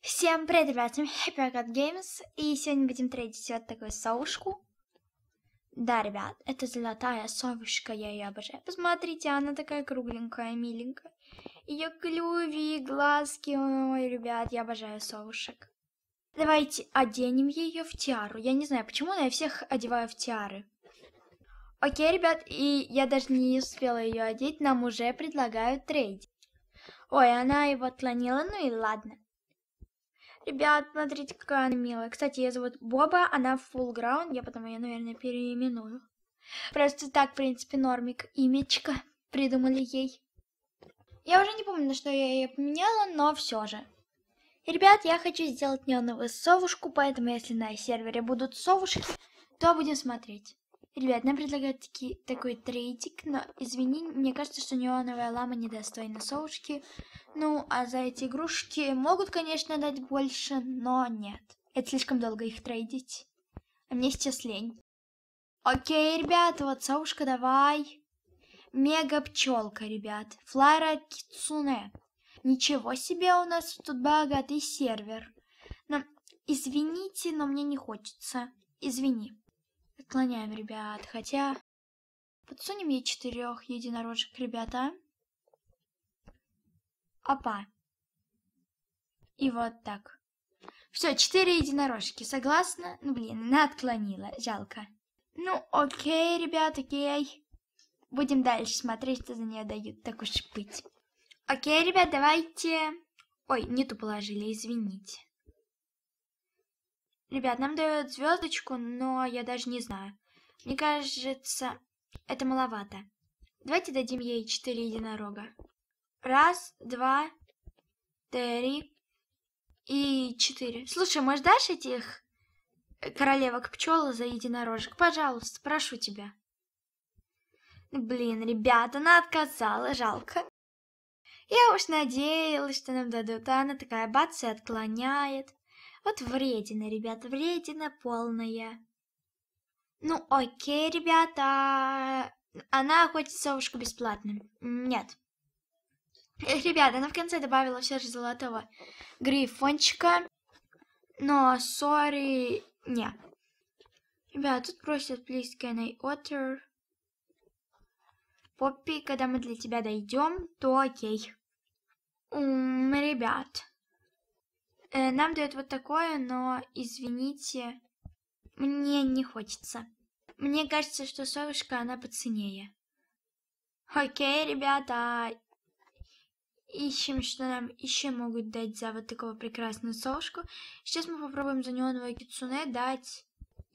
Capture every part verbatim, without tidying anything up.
Всем привет, ребят, с вами HappyCat Games, и сегодня будем трейдить вот такую совушку. Да, ребят, это золотая совушка, я ее обожаю. Посмотрите, она такая кругленькая, миленькая. Ее клювик, глазки, ой, ребят, я обожаю совушек. Давайте оденем ее в тиару. Я не знаю, почему, но я всех одеваю в тиары. Окей, ребят, и я даже не успела ее одеть, нам уже предлагают трейдить. Ой, она его отклонила, ну и ладно. Ребят, смотрите, какая она милая. Кстати, ее зовут Боба, она full ground, я потом ее, наверное, переименую. Просто так, в принципе, нормик, имечко придумали ей. Я уже не помню, на что я ее поменяла, но все же. И, ребят, я хочу сделать неоновую совушку, поэтому если на сервере будут совушки, то будем смотреть. Ребят, нам предлагают таки, такой трейдик, но извини, мне кажется, что неоновая лама недостойна совушки. Ну, а за эти игрушки могут, конечно, дать больше, но нет. Это слишком долго их трейдить. А мне сейчас лень. Окей, ребят, вот совушка, давай. Мега пчелка, ребят. Флайра Кицуне. Ничего себе, у нас тут богатый сервер. Но извините, но мне не хочется. Извини. Отклоняем, ребят. Хотя подсунем ей четырех единорожек, ребята. Опа. И вот так. Все, четыре единорожки. Согласна? Ну, блин, она отклонила. Жалко. Ну, окей, ребят, окей. Будем дальше смотреть, что за нее дают. Так уж и быть. Окей, ребят, давайте... Ой, не ту положили, извините. Ребят, нам дают звездочку, но я даже не знаю. Мне кажется, это маловато. Давайте дадим ей четыре единорога. Раз, два, три и четыре. Слушай, может, дашь этих королевок пчел за единорожек? Пожалуйста, прошу тебя. Блин, ребята, она отказала, жалко. Я уж надеялась, что нам дадут, а она такая бац и отклоняет. Вот вредина, ребята, вредина полная. Ну, окей, ребята. Она охотится совушку бесплатно. Нет. Ребята, она в конце добавила все же золотого грифончика. Но, сори, не. Ребят, тут просят please can I order. Поппи, когда мы для тебя дойдем, то окей. Ум, ребят. Э, нам дают вот такое, но, извините, мне не хочется. Мне кажется, что совушка, она поценнее. Окей, ребята. Ищем, что нам еще могут дать за вот такого прекрасную совушку. Сейчас мы попробуем за неоновую кицуне дать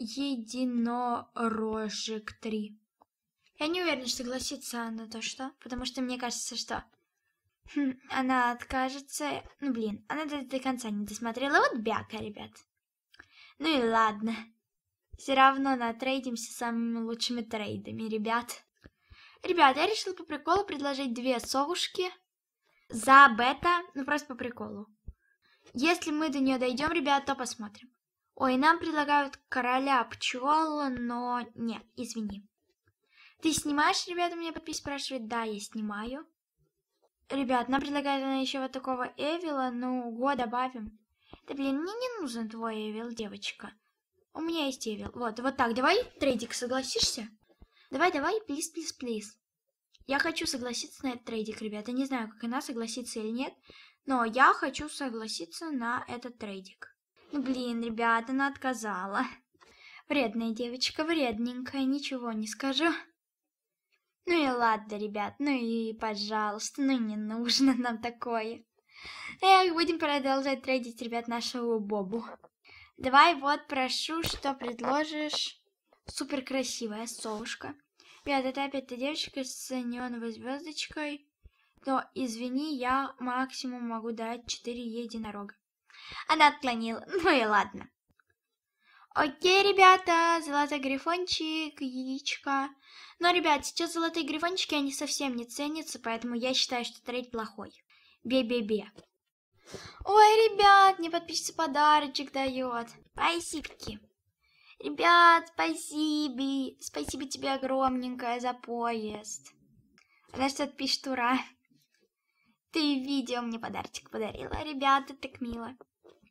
единорожек три. Я не уверена, что согласится она на то, что. Потому что мне кажется, что хм, она откажется. Ну, блин, она до, до конца не досмотрела. Вот бяка, ребят. Ну и ладно. Все равно натрейдимся самыми лучшими трейдами, ребят. Ребят, я решила по приколу предложить две совушки за бета. Ну, просто по приколу. Если мы до нее дойдем, ребят, то посмотрим. Ой, нам предлагают короля пчел, но нет, извини. Ты снимаешь, ребята, меня подпись спрашивает? Да, я снимаю. Ребят, нам предлагают она еще вот такого Эвила, ну, го добавим. Да, блин, мне не нужен твой Эвил, девочка. У меня есть Эвил. Вот, вот так, давай, трейдик, согласишься? Давай, давай, плиз, плиз, плиз. Я хочу согласиться на этот трейдик, ребята. Не знаю, как она согласится или нет, но я хочу согласиться на этот трейдик. Ну, блин, ребята, она отказала. Вредная девочка, вредненькая, ничего не скажу. Ну и ладно, ребят, ну и пожалуйста, ну не нужно нам такое. Эх, будем продолжать трейдить, ребят, нашего Бобу. Давай, вот, прошу, что предложишь. Супер красивая совушка. Ребят, это опять та девочка с неоновой звездочкой. Но, извини, я максимум могу дать четыре единорога. Она отклонила, ну и ладно. Окей, ребята, золотой грифончик, яичко. Но, ребят, сейчас золотые грифончики, они совсем не ценятся, поэтому я считаю, что трейд плохой. Бе-бе-бе. Ой, ребят, мне подписчица подарочек дает. Спасибо. Ребят, спасибо. Спасибо тебе огромненькое за поезд. Она что-то пишет, ура. Ты видео мне подарочек подарила, ребята, так мило.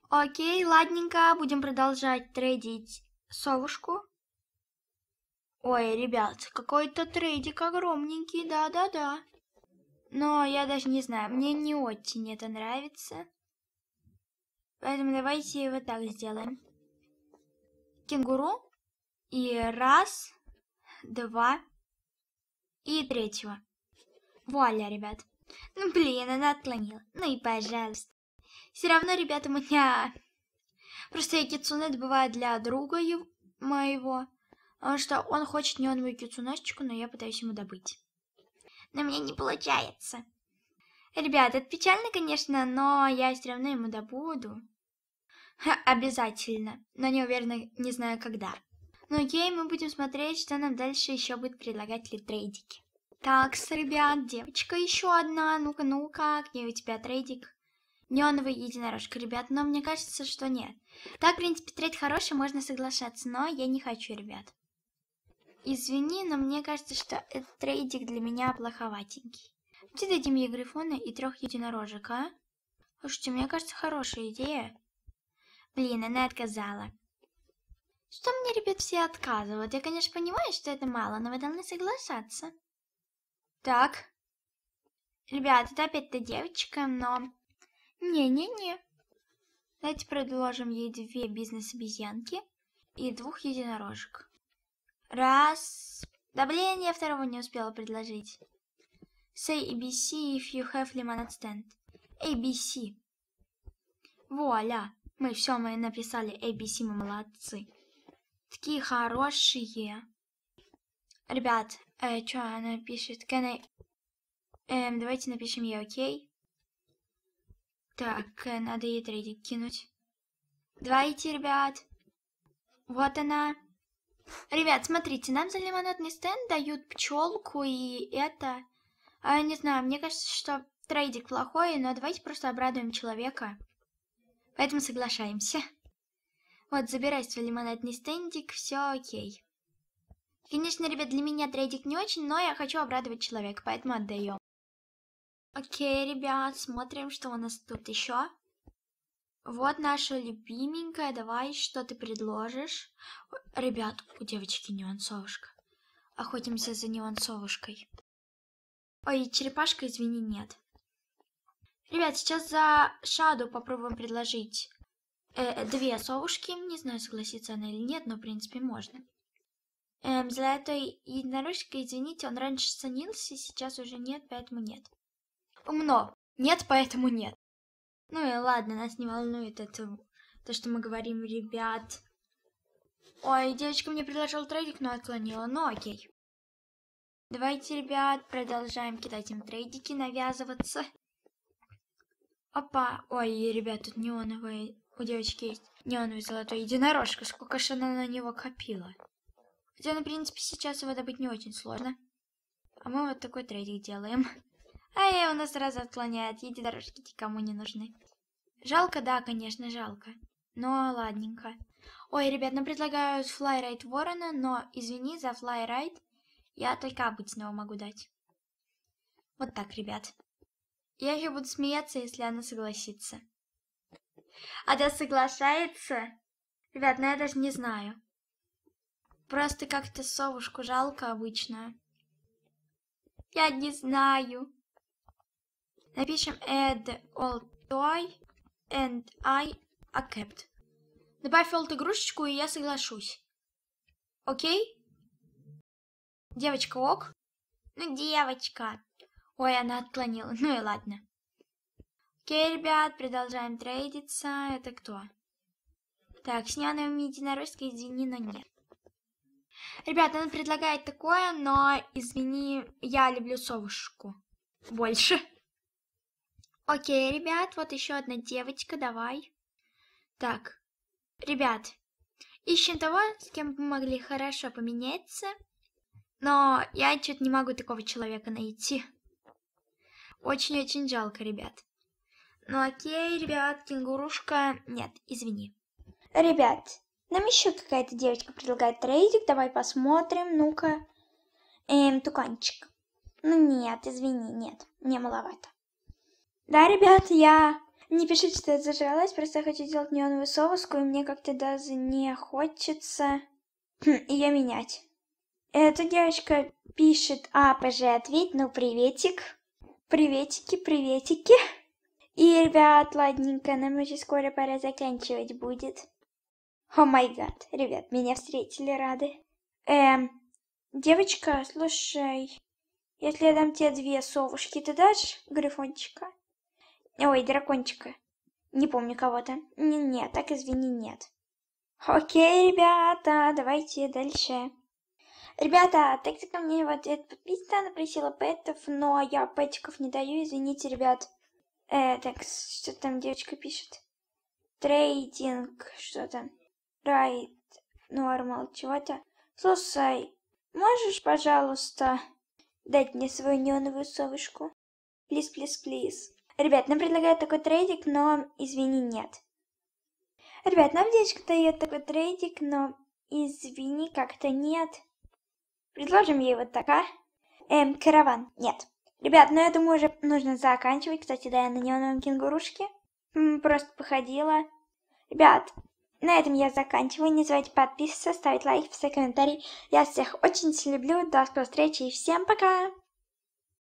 Окей, ладненько, будем продолжать трейдить совушку. Ой, ребят, какой-то трейдик огромненький, да-да-да. Но я даже не знаю, мне не очень это нравится. Поэтому давайте вот так сделаем. Кенгуру. И раз, два, и третьего. Вуаля, ребят. Ну, блин, она отклонила. Ну и пожалуйста. Все равно, ребята, у меня... Просто я кицуне добываю для друга моего. Потому что он хочет неоновую кицунешечку, но я пытаюсь ему добыть. Но мне не получается. Ребят, это печально, конечно, но я все равно ему добуду. Ха, обязательно. Но не уверена, не знаю когда. Ну окей, мы будем смотреть, что нам дальше еще будет предлагать ли трейдики. Так, ребят, девочка еще одна. Ну-ка, ну-ка, где у тебя трейдик? Неоновая единорожка, ребят, но мне кажется, что нет. Так, в принципе, трейд хороший, можно соглашаться, но я не хочу, ребят. Извини, но мне кажется, что этот трейдик для меня плоховатенький. Давайте дадим ей грифона и трех единорожек, а? Слушайте, мне кажется, хорошая идея. Блин, она отказала. Что мне, ребят, все отказывают? Я, конечно, понимаю, что это мало, но вы должны соглашаться. Так. Ребят, это опять-то девочка, но... Не-не-не. Давайте предложим ей две бизнес-обезьянки и двух единорожек. Раз. Да блин, я второго не успела предложить. Say A B C if you have lemonade stand. A B C. Вуаля. Мы все, мы написали A B C, мы молодцы. Такие хорошие. Ребят, э, что она пишет? Can I... Эм, давайте напишем ей окей. Так, э, надо ей трейдик кинуть. Давайте, ребят. Вот она. Ребят, смотрите, нам за лимонадный стенд дают пчелку и это... А, не знаю, мне кажется, что трейдик плохой, но давайте просто обрадуем человека. Поэтому соглашаемся. Вот, забирай свой лимонадный стендик, все окей. Конечно, ребят, для меня трейдик не очень, но я хочу обрадовать человека, поэтому отдаем. Окей, ребят, смотрим, что у нас тут еще. Вот наша любименькая, давай, что ты предложишь? Ребят, у девочки неонсовушка. Охотимся за неонсовушкой. Ой, черепашка, извини, нет. Ребят, сейчас за Шаду попробуем предложить э, две совушки. Не знаю, согласится она или нет, но в принципе можно. Эм, за этой единорожкой, извините, он раньше ценился, сейчас уже нет, поэтому нет. Умно. Нет, поэтому нет. Ну и ладно, нас не волнует это, то, что мы говорим, ребят. Ой, девочка мне предложила трейдик, но отклонила, ну окей. Давайте, ребят, продолжаем кидать им трейдики, навязываться. Опа, ой, ребят, тут неоновый, у девочки есть неоновый золотой единорожка, сколько же она на него копила. Хотя, ну, в принципе, сейчас его добыть не очень сложно. А мы вот такой трейдик делаем. Ай, у нас сразу отклоняет, единорожки никому не нужны. Жалко, да, конечно, жалко. Но ладненько. Ой, ребят, нам предлагают флайрайд ворона, но, извини, за флайрайд я только обычного могу дать. Вот так, ребят. Я еще буду смеяться, если она согласится. А да соглашается? Ребят, ну я даже не знаю. Просто как-то совушку жалко обычно. Я не знаю. Напишем add all toy and I accept. Добавь олд игрушечку, и я соглашусь. Окей? Девочка ок? Ну, девочка. Ой, она отклонила. Ну и ладно. Окей, ребят, продолжаем трейдиться. Это кто? Так, с неоновыми единорожкой, извини, но нет. Ребят, она предлагает такое, но, извини, я люблю совушку больше. Окей, ребят, вот еще одна девочка, давай. Так, ребят, ищем того, с кем мы могли хорошо поменяться. Но я что-то не могу такого человека найти. Очень-очень жалко, ребят. Ну окей, ребят, кенгурушка... Нет, извини. Ребят, нам еще какая-то девочка предлагает трейдик. Давай посмотрим, ну-ка. Эм, туканчик. Ну нет, извини, нет, мне маловато. Да, ребят, я Не пишите, что я зажралась, просто я хочу сделать неоновую совушку, и мне как-то даже не хочется ее менять. Эта девочка пишет: а, ПЖ, ответь, ну приветик. Приветики, приветики. И, ребят, ладненько, нам уже скоро пора заканчивать будет. О май гад, ребят, меня встретили рады. Эм, девочка, слушай, если я дам тебе две совушки, ты дашь грифончика? Ой, дракончика. Не помню кого-то. Нет, так извини, нет. Окей, ребята, давайте дальше. Ребята, так ко мне вот эта подписчица, она просила пэтов, но я пэтиков не даю, извините, ребят. Э, так, что там девочка пишет? Трейдинг, что там? Райт, нормал, чего-то. Слушай, можешь, пожалуйста, дать мне свою неоновую совушку? Плиз, плиз, плиз. Ребят, нам предлагают такой трейдик, но, извини, нет. Ребят, нам девочка дает такой трейдик, но, извини, как-то нет. Предложим ей вот так, а? Эм, караван, нет. Ребят, ну я думаю, уже нужно заканчивать. Кстати, да, я на неоновом кенгурушке. М, просто походила. Ребят, на этом я заканчиваю. Не забывайте подписываться, ставить лайки, писать комментарии. Я всех очень люблю. До скорой встречи и всем пока!